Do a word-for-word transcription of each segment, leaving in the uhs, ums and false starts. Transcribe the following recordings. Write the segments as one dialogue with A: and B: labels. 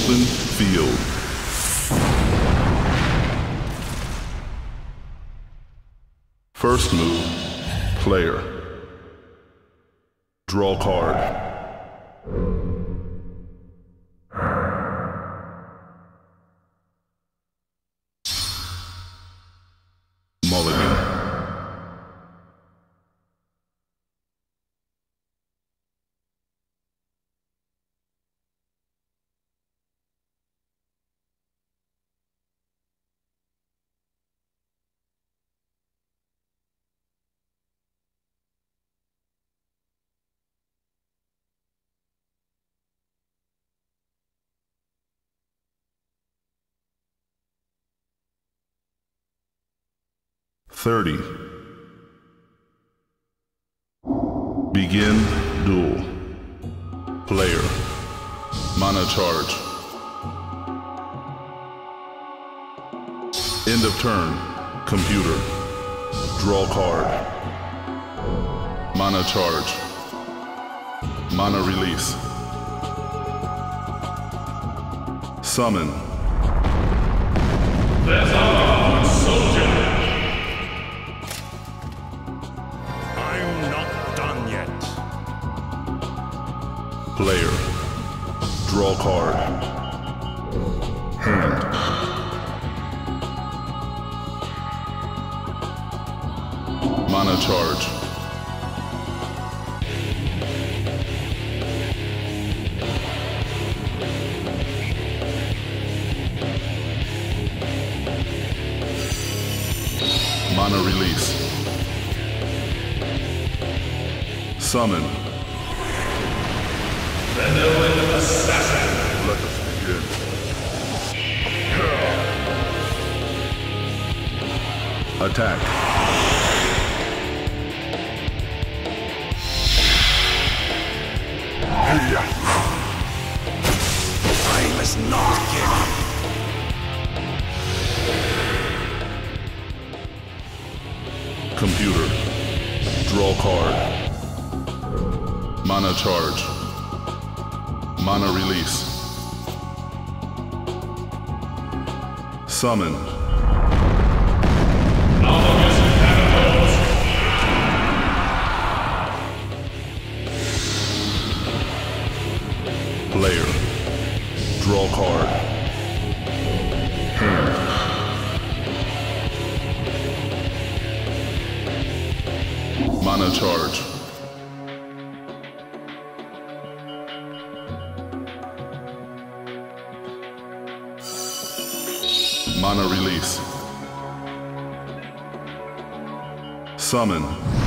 A: Open field. First move, player. Draw card. Mulligan. thirty. Begin duel. Player. Mana charge. End of turn. Computer. Draw card. Mana charge. Mana release. Summon.
B: There's a soldier.
A: Player. Draw card. Hand. Mana charge. Mana release. Summon.
B: Vanillin Assassin.
A: Let us begin. Attack.
B: I must not give up.
A: Computer. Draw card. Mana charge. Mana release. Summon. Player. Draw card. Hand. Mana charge. Mana release. Summon.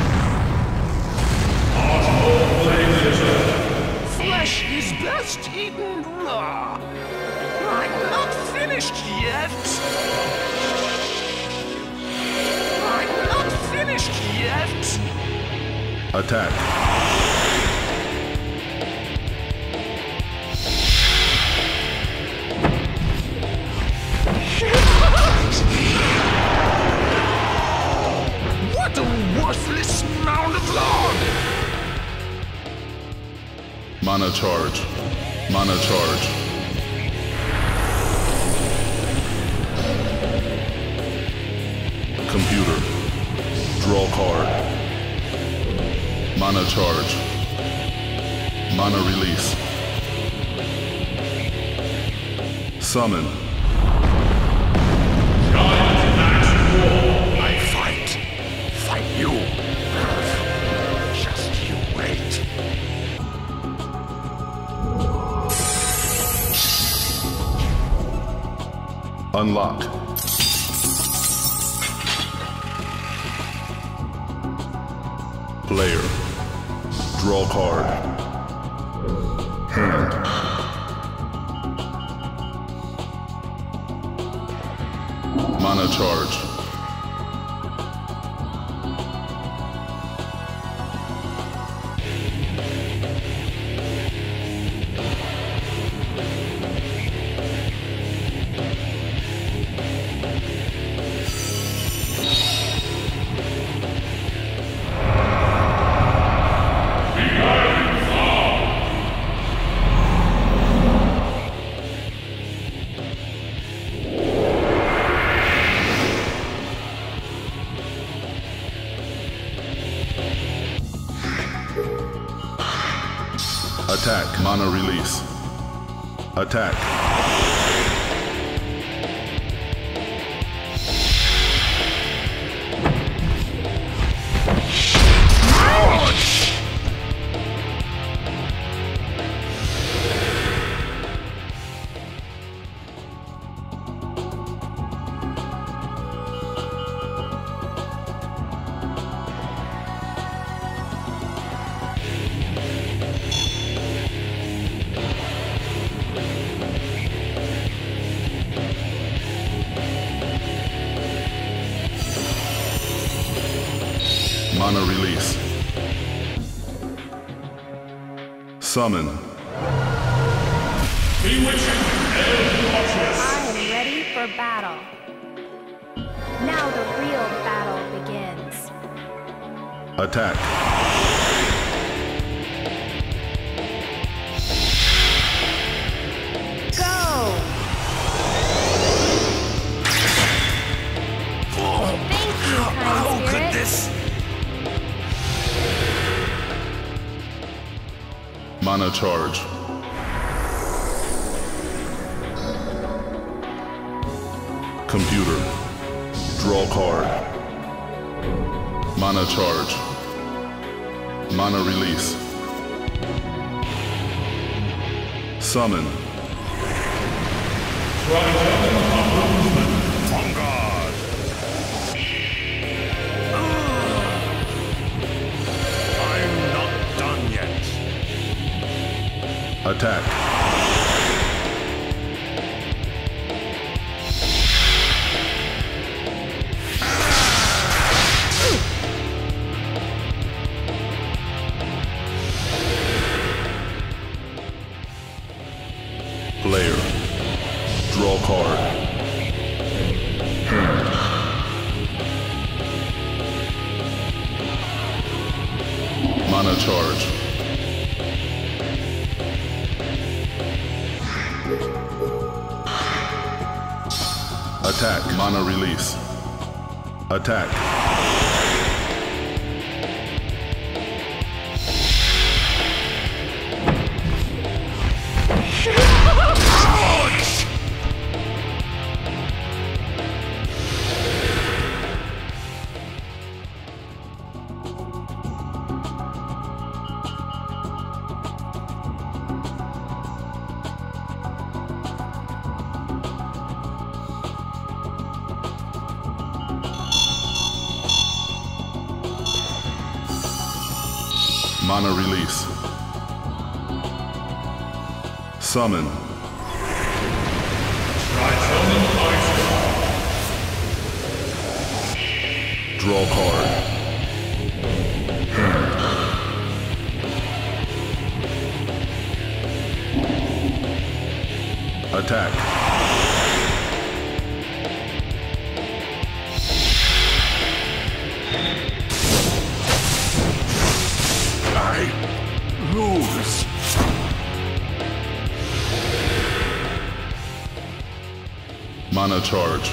B: Flesh is best eaten raw. I'm not finished yet. I'm not finished yet.
A: Attack.
B: What a worthless mound of log!
A: Mana charge. Mana charge. Computer. Draw card. Mana charge. Mana release. Summon.
B: I fight. Fight you. Just you wait.
A: Unlock. Player. Draw card. Hand. Mana charge. Mana release. Attack. Mana release. Summon.
B: Bewitching Eldritch.
C: I am ready for battle. Now the real battle begins.
A: Attack.
C: Go! Thank you, kind
B: How
C: spirit.
B: could this?
A: Mana charge. Computer. Draw card. Mana charge. Mana release. Summon.
B: On guard. I'm not done yet.
A: Attack. Player. Draw card. Hand. Mana charge. Attack. Mana release. Attack. Mana release. Summon. Draw card. Hand. Attack.
B: Lose.
A: Mana charge.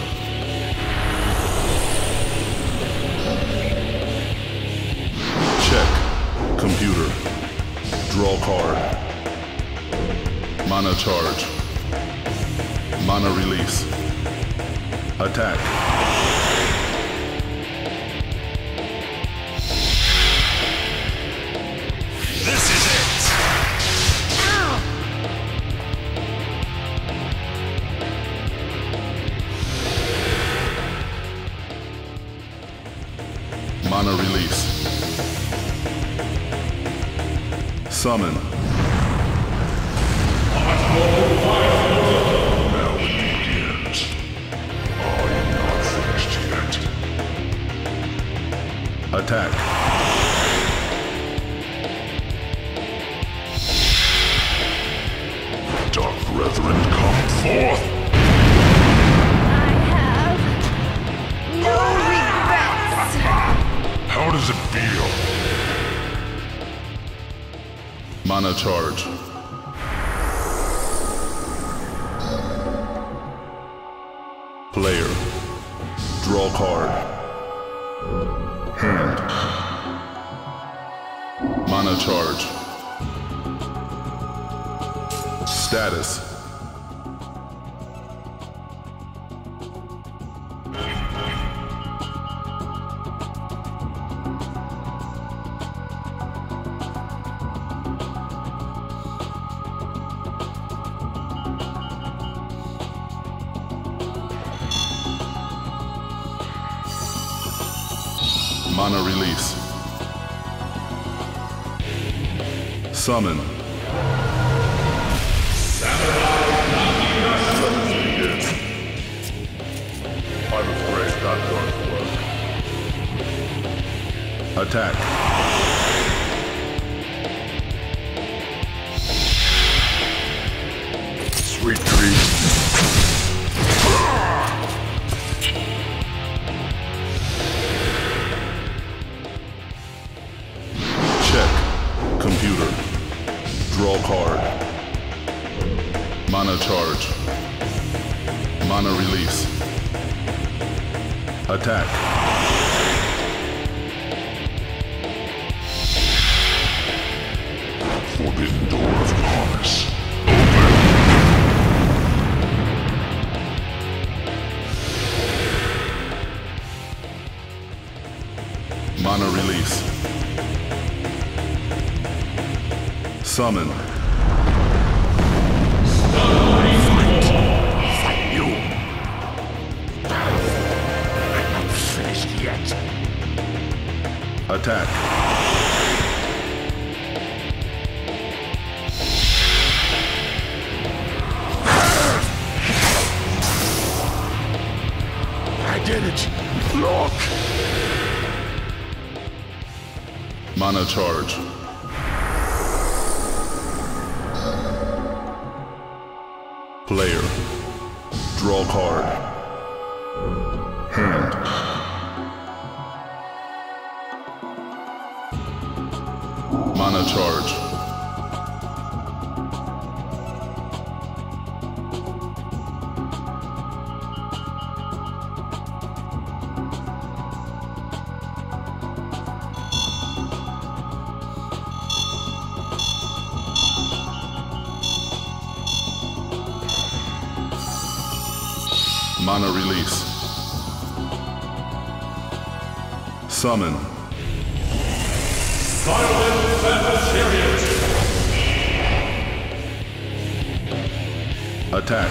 A: Check. Computer. Draw card. Mana charge. Mana release. Attack.
B: This is it.
C: Ow!
A: Mana release. Summon.
B: Now it begins. I'm not finished yet.
A: Attack.
B: Dark brethren, come forth.
C: I have no regrets.
B: How does it feel?
A: Mana charge. Player. Draw card. Hand. Mana charge. Status. Mana release. Summon.
D: I'm afraid that won't work.
A: Attack.
D: Sweet dreams.
A: Check. Computer. Draw card. Mana charge. Mana release. Attack.
D: Forbidden door of promise.
A: Mana release. Summon.
B: Fight you! I'm not finished yet.
A: Attack.
B: I did it! Look!
A: Mana charge. Player. Draw card. Hand. Mana charge. Mana release. Summon.
D: Silent Battle Chariot!
A: Attack.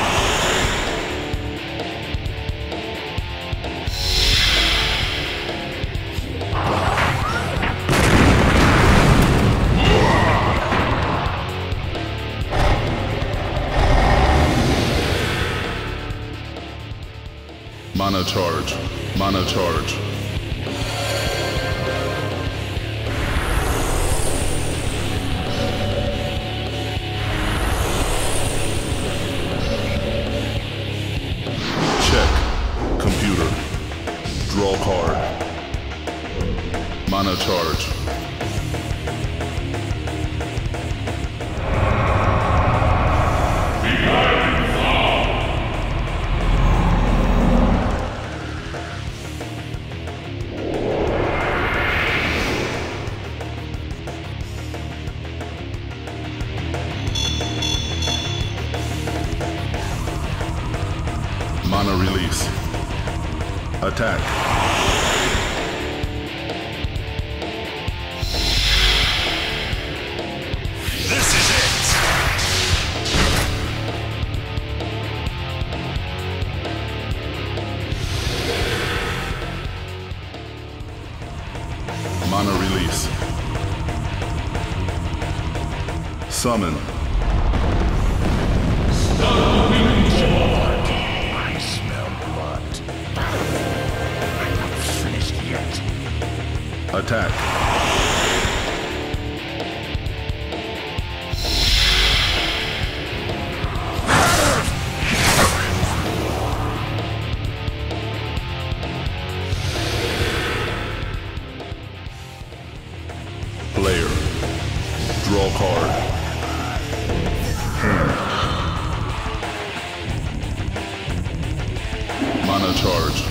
A: Mana charge. Mana charge. Check. Computer. Draw card. Mana charge. Mana release. Attack.
B: This is it!
A: Mana release. Summon.
B: I smell blood. I'm not finished yet.
A: Attack. Player. Draw card. Hand. Mana charge.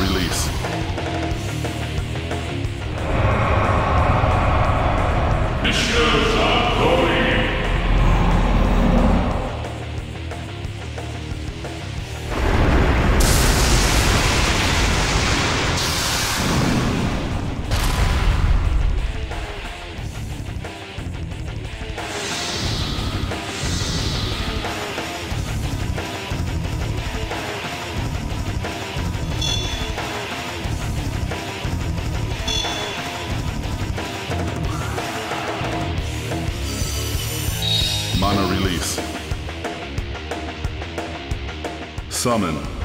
A: release.
D: Missions ongoing.
A: Mana release. Summon.